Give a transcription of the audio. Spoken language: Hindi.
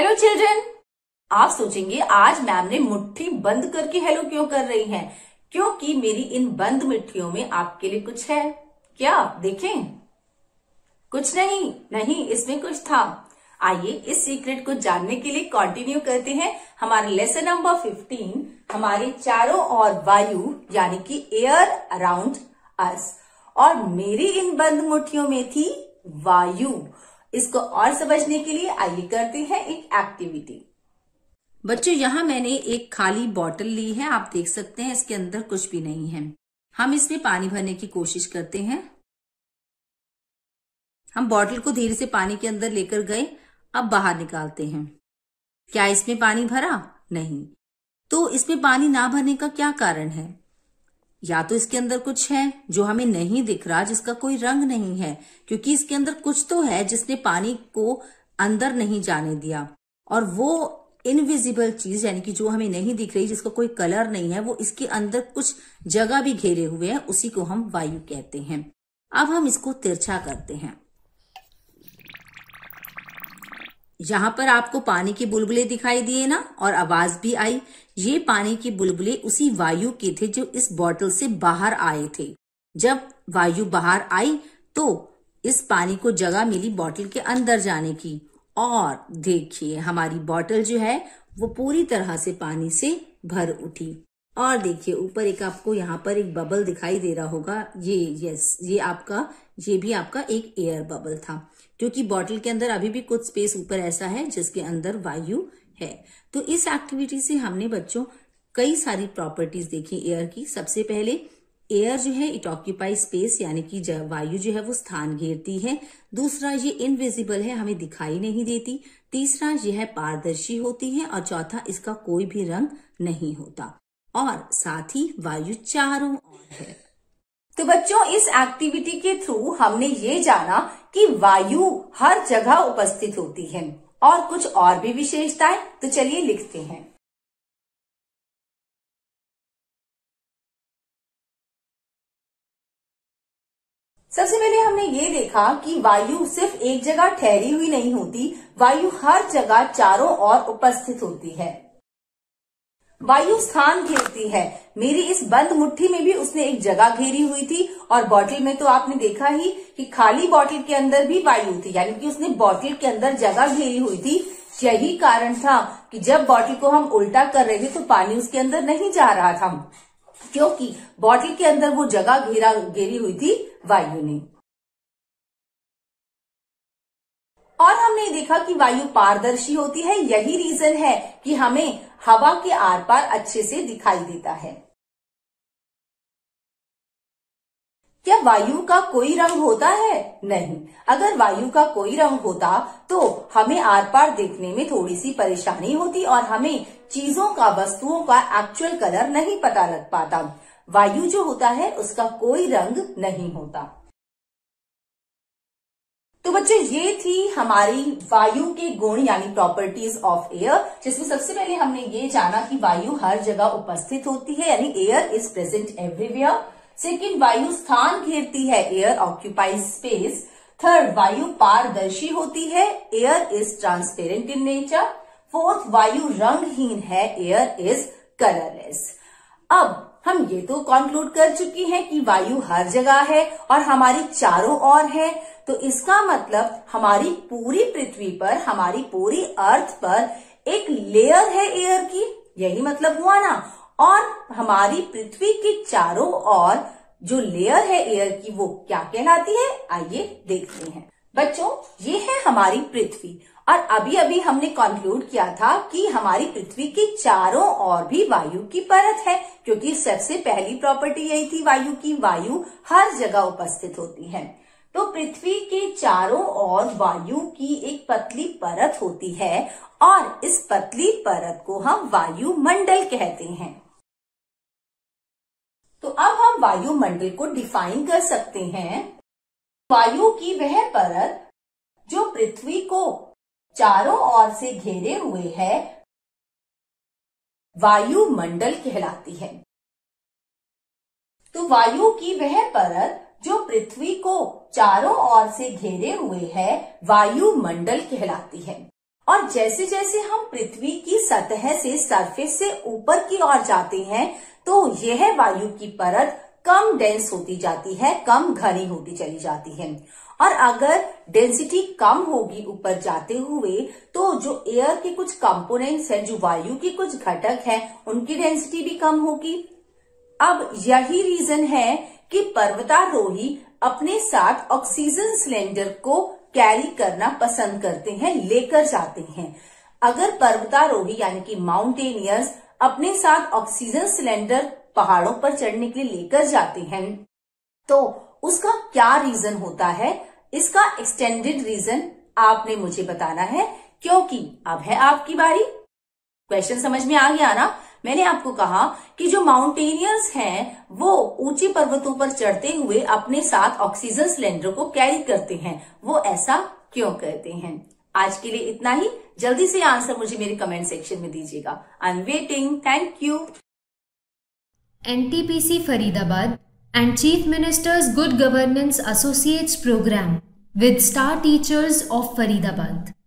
Hello children. आप सोचेंगे आज मैम ने मुट्ठी बंद करके हेलो क्यों कर रही हैं? क्योंकि मेरी इन बंद मुट्ठियों में आपके लिए कुछ है। क्या देखें? कुछ नहीं, इसमें कुछ था। आइए इस सीक्रेट को जानने के लिए कंटिन्यू करते हैं हमारे लेसन नंबर 15, हमारे चारों ओर वायु यानी कि एयर अराउंड अस। और मेरी इन बंद मुट्ठियों में थी वायु। इसको और समझने के लिए आइए करते हैं एक एक्टिविटी। बच्चों, यहां मैंने एक खाली बॉटल ली है। आप देख सकते हैं इसके अंदर कुछ भी नहीं है। हम इसमें पानी भरने की कोशिश करते हैं। हम बॉटल को धीरे से पानी के अंदर लेकर गए। अब बाहर निकालते हैं। क्या इसमें पानी भरा? नहीं। तो इसमें पानी ना भरने का क्या कारण है? या तो इसके अंदर कुछ है जो हमें नहीं दिख रहा, जिसका कोई रंग नहीं है, क्योंकि इसके अंदर कुछ तो है जिसने पानी को अंदर नहीं जाने दिया। और वो इनविजिबल चीज यानी कि जो हमें नहीं दिख रही, जिसका कोई कलर नहीं है, वो इसके अंदर कुछ जगह भी घेरे हुए हैं, उसी को हम वायु कहते हैं। अब हम इसको तिरछा करते हैं। यहां पर आपको पानी के बुलबुले दिखाई दिए ना, और आवाज भी आई। ये पानी के बुलबुले उसी वायु के थे जो इस बॉटल से बाहर आए थे। जब वायु बाहर आई तो इस पानी को जगह मिली बॉटल के अंदर जाने की। और देखिए हमारी बॉटल जो है वो पूरी तरह से पानी से भर उठी। और देखिए ऊपर एक आपको यहाँ पर एक बबल दिखाई दे रहा होगा। ये भी आपका एक एयर बबल था, क्योंकि बॉटल के अंदर अभी भी कुछ स्पेस ऊपर ऐसा है जिसके अंदर वायु है। तो इस एक्टिविटी से हमने बच्चों कई सारी प्रॉपर्टीज देखी एयर की। सबसे पहले एयर जो है इट ऑक्यूपाई स्पेस, यानी कि वायु जो है वो स्थान घेरती है। दूसरा, ये इनविजिबल है, हमें दिखाई नहीं देती। तीसरा, ये है पारदर्शी होती है। और चौथा, इसका कोई भी रंग नहीं होता। और साथ ही वायु चारों ओर है। तो बच्चों, इस एक्टिविटी के थ्रू हमने ये जाना कि वायु हर जगह उपस्थित होती है और कुछ और भी विशेषताएं। तो चलिए लिखते हैं। सबसे पहले हमने ये देखा कि वायु सिर्फ एक जगह ठहरी हुई नहीं होती, वायु हर जगह चारों ओर उपस्थित होती है। वायु स्थान घेरती है। मेरी इस बंद मुट्ठी में भी उसने एक जगह घेरी हुई थी, और बॉटल में तो आपने देखा ही कि खाली बॉटल के अंदर भी वायु थी, यानी कि उसने बॉटल के अंदर जगह घेरी हुई थी। यही कारण था कि जब बॉटल को हम उल्टा कर रहे थे तो पानी उसके अंदर नहीं जा रहा था, क्योंकि बॉटल के अंदर वो जगह घेरी हुई थी वायु ने। और हमने देखा कि वायु पारदर्शी होती है। यही रीजन है कि हमें हवा के आर पार अच्छे से दिखाई देता है। क्या वायु का कोई रंग होता है? नहीं। अगर वायु का कोई रंग होता तो हमें आर पार देखने में थोड़ी सी परेशानी होती और हमें चीजों का, वस्तुओं का एक्चुअल कलर नहीं पता लग पाता। वायु जो होता है उसका कोई रंग नहीं होता। तो बच्चे, ये थी हमारी वायु के गुण यानी प्रॉपर्टीज ऑफ एयर, जिसमें सबसे पहले हमने ये जाना कि वायु हर जगह उपस्थित होती है, यानी air is present everywhere. Second, वायु स्थान घेरती है, एयर ऑक्यूपाइज स्पेस। थर्ड, वायु पारदर्शी होती है, air is transparent in nature. Fourth, वायु रंगहीन है, एयर इज कलरलेस। अब हम ये तो कंक्लूड कर चुकी हैं कि वायु हर जगह है और हमारी चारों ओर है। तो इसका मतलब हमारी पूरी पृथ्वी पर, हमारी पूरी अर्थ पर एक लेयर है एयर की, यही मतलब हुआ ना। और हमारी पृथ्वी के चारों ओर जो लेयर है एयर की वो क्या कहलाती है? आइए देखते हैं। बच्चों, ये है हमारी पृथ्वी, और अभी अभी हमने कंक्लूड किया था कि हमारी पृथ्वी के चारों ओर भी वायु की परत है, क्योंकि सबसे पहली प्रॉपर्टी यही थी वायु की, वायु हर जगह उपस्थित होती है। तो पृथ्वी के चारों ओर वायु की एक पतली परत होती है, और इस पतली परत को हम वायुमंडल कहते हैं। तो अब हम वायुमंडल को डिफाइन कर सकते हैं। वायु की वह परत जो पृथ्वी को चारों ओर से घेरे हुए है, वायुमंडल कहलाती है। तो वायु की वह परत जो पृथ्वी को चारों ओर से घेरे हुए है, वायुमंडल कहलाती है। और जैसे जैसे हम पृथ्वी की सतह से सरफेस से ऊपर की ओर जाते हैं तो यह वायु की परत कम डेंस होती जाती है, कम घनी होती चली जाती है। और अगर डेंसिटी कम होगी ऊपर जाते हुए तो जो एयर के कुछ कंपोनेंट्स हैं, जो वायु के कुछ घटक हैं, उनकी डेंसिटी भी कम होगी। अब यही रीजन है कि पर्वतारोही अपने साथ ऑक्सीजन सिलेंडर को कैरी करना पसंद करते हैं, लेकर जाते हैं। अगर पर्वतारोही यानी कि माउंटेनियर्स अपने साथ ऑक्सीजन सिलेंडर पहाड़ों पर चढ़ने के लिए लेकर जाते हैं तो उसका क्या रीजन होता है, इसका एक्सटेंडेड रीजन आपने मुझे बताना है, क्योंकि अब है आपकी बारी। क्वेश्चन समझ में आ गया ना? मैंने आपको कहा कि जो माउंटेनियर्स हैं वो ऊंची पर्वतों पर चढ़ते हुए अपने साथ ऑक्सीजन सिलेंडर को कैरी करते हैं। वो ऐसा क्यों करते हैं? आज के लिए इतना ही। जल्दी से आंसर मुझे मेरे कमेंट सेक्शन में दीजिएगा। I am waiting. Thank you. NTPC Faridabad and Chief Minister's Good Governance Associates Program with Star Teachers of Faridabad.